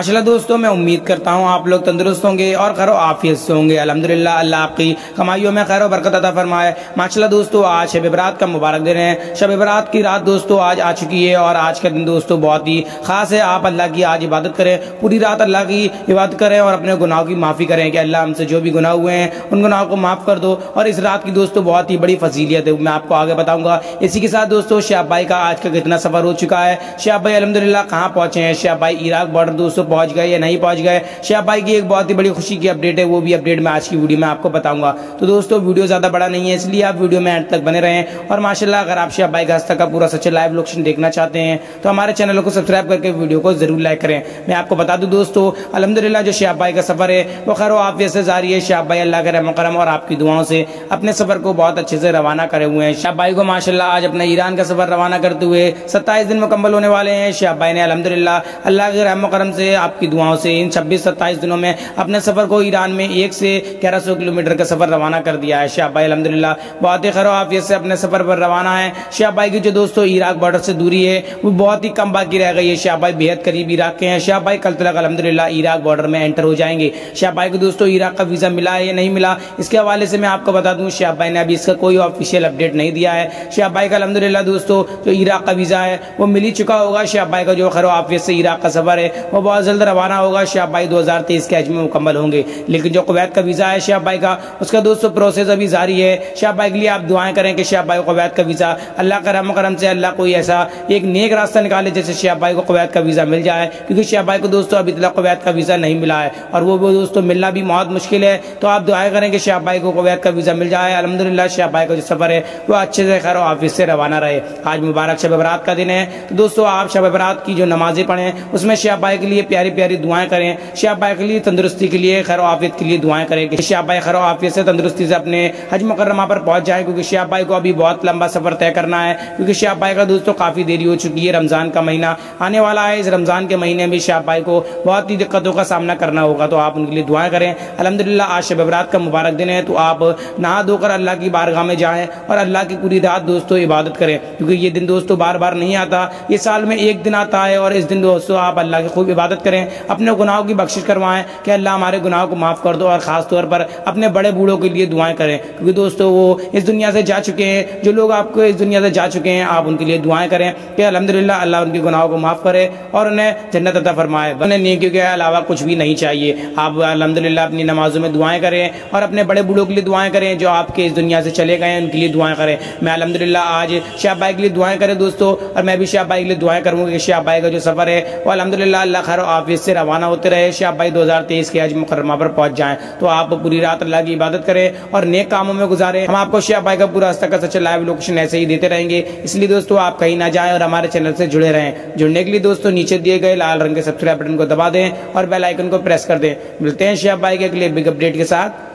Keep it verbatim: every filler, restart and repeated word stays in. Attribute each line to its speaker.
Speaker 1: माशाल्लाह दोस्तों, मैं उम्मीद करता हूँ आप लोग तंदुरुस्त होंगे और खैर आफियत से होंगे। अल्हम्दुलिल्लाह, अल्लाह आपकी कमाइयों में खैर बरकत अता फरमाए। माशाल्लाह दोस्तों, आज शब बरात का मुबारक दिन है। शब बरात की रात दोस्तों आज आ चुकी है और आज का दिन दोस्तों बहुत ही खास है। आप अल्लाह की आज इबादत करें, पूरी रात अल्लाह की इबादत करें और अपने गुनाहों की माफ़ी करें कि अल्लाह हमसे जो भी गुनाह हुए हैं उन गुनाहों को माफ़ कर दो। और इस रात की दोस्तों बहुत ही बड़ी फजीलियत है, मैं आपको आगे बताऊंगा। इसी के साथ दोस्तों शहाब भाई का आज का कितना सफर हो चुका है, शहाब भाई अल्हम्दुलिल्लाह कहाँ पहुंचे हैं, शहाब भाई इराक बॉर्डर दोस्तों पहुंच गए या नहीं पहुंच गए। शहाब भाई की एक बहुत ही बड़ी खुशी की अपडेट है, वो भी अपडेट मैं आज की वीडियो में आपको बताऊंगा। तो दोस्तों वीडियो ज्यादा बड़ा नहीं है, इसलिए आप वीडियो में एंड तक बने रहें। और माशाल्लाह अगर आप शहाब भाई का आज तक का पूरा सच लाइव लोकेशन देखना चाहते हैं तो हमारे चैनल को सब्सक्राइब करके वीडियो को जरूर लाइक करें। मैं आपको बता दूं दोस्तों, अल्हम्दुलिल्लाह जो शहाब भाई का सफर है वो खैर आफियत से जारी है। शहाब भाई अल्लाह के रहम करम और आपकी दुआओं से अपने सफर को बहुत अच्छे से रवाना करे हुए हैं। शहाब भाई को माशाल्लाह आज अपने ईरान का सफर रवाना करते हुए सत्ताईस दिन मुकम्मल होने वाले हैं। शहाब भाई ने अल्हम्दुलिल्लाह अल्लाह के रहम करम से आपकी दुआओं से इन छब्बीस सत्ताईस दिनों में अपने सफर को ईरान में एक से ग्यारह सौ किलोमीटर का सफर रवाना कर दिया है। शहाब भाई अल्हम्दुलिल्लाह बहुत ही खैर आफियत से अपने सफर पर रवाना है। शहाब भाई की जो दोस्तों इराक बॉर्डर से दूरी है वो बहुत ही कम बाकी रह गई है। शहाब भाई बेहद करीब इराक के हैं। शहाब भाई कल तक अल्हम्दुलिल्लाह इराक बॉर्डर में एंटर हो जाएंगे। शहाब भाई को दोस्तों इराक का वीजा मिला है या नहीं मिला, इसके हवाले से मैं आपको बता दूं, शहाब भाई ने अभी इसका कोई ऑफिशियल अपडेट नहीं दिया है। शहाब भाई का अल्हम्दुलिल्लाह दोस्तों जो इराक का वीजा है वो मिल ही चुका होगा। शहाब भाई का जो खैर आफियत से इराक का सफर है वो बहुत जल्द रवाना होगा। शहाब भाई दो हजार तेईस के हज में मुकम्मल होंगे। लेकिन जो कुवैत का वीजा है शहाब भाई का, उसका दोस्तों प्रोसेस अभी जारी है। शहाब भाई के लिए आप दुआएं करें कि शहाब भाई को कुवैत का वीजा अल्लाह का रहम करम से अल्लाह कोई ऐसा एक नेक रास्ता निकाले जैसे शहाब भाई को कुवैत का वीजा मिल जाए, क्योंकि शहाब भाई को दोस्तों अभी तक कुवैत का वीजा नहीं मिला है और वो वो दोस्तों मिलना भी बहुत मुश्किल है। तो आप दुआएं करें कि शहाब भाई को कुवैत का वीजा मिल जाए। अल्हम्दुलिल्लाह शहाब भाई का जो सफर है वो अच्छे से खैर ऑफिस से रवाना रहे। आज मुबारक शब बरात का दिन है, तो दोस्तों आप शब बरात की जो नमाजें पढ़ें उसमें शहाब भाई के लिए प्यारी प्यारी दुआएं करें। शहाब भाई के लिए तंदुरुस्ती के लिए खैर आफियत के लिए दुआएं करें कि शहाब भाई खैर आफियत से तंदुरुस्ती से अपने हज मुकर्रमा पर पहुंच जाए, क्योंकि शहाब भाई को अभी बहुत लंबा सफर तय करना है। क्योंकि शहाब भाई का दोस्तों काफी देरी हो चुकी है, रमजान का महीना आने वाला है। इस रमजान के महीने में शहाब भाई को बहुत ही दिक्कतों का सामना करना होगा, तो आप उनके लिए दुआएं करें। अल्हम्दुलिल्लाह आज शब बरात का मुबारक दिन है, तो आप नहा धोकर अल्लाह की बारगाह में जाएं और अल्लाह की पूरी रात दोस्तों इबादत करें, क्योंकि ये दिन दोस्तों बार बार नहीं आता, ये साल में एक दिन आता है। और इस दिन दोस्तों आप अल्लाह की खूब इबादत करें, अपने गुनाहों की बख्शिश करवाएं कि अल्लाह हमारे गुनाहों को माफ कर दो। और खास तौर पर अपने बड़े बूढ़ों के लिए दुआएं करें, क्योंकि दोस्तों वो इस दुनिया से जा चुके हैं। जो लोग आपको इस दुनिया से जा चुके हैं आप उनके लिए दुआएं करें कि अल्हम्दुलिल्लाह अल्लाह उनके गुनाहों को माफ करे और उन्हें जन्नत अता फरमाए। उन्हें नेकियों के अलावा कुछ भी नहीं चाहिए। आप अल्हम्दुलिल्लाह अपनी नमाजों में दुआएं करें और अपने बड़े बूढ़ों के लिए दुआएं करें जो आपके इस दुनिया से चले गए हैं, उनके लिए दुआएं करें। मैं अल्हम्दुलिल्लाह आज शहाब भाई के लिए दुआएं करें दोस्तों, और मैं भी शहाब भाई के लिए दुआएं करूंगा कि शहाब भाई का जो सफर है वो अल्हम्दुलिल्लाह अल्लाह खैर आफियत से रवाना होते रहे। शहाब भाई दो हजार तेईस के हज मुकर्रमा पर पहुंच जाएं, तो आप पूरी रात अल्लाह की इबादत करें और नेक कामों में गुजारें। हम आपको शहाब भाई का पूरा आज तक का सच्चा लाइव लोकेशन ऐसे ही देते रहेंगे, इसलिए दोस्तों आप कहीं ना जाएं और हमारे चैनल से जुड़े रहें। जुड़ने के लिए दोस्तों नीचे दिए गए लाल रंग के सब्सक्राइब बटन को दबा दें और बेल आइकन को प्रेस कर दें। मिलते हैं शहाब भाई के अगले बिग अपडेट के साथ।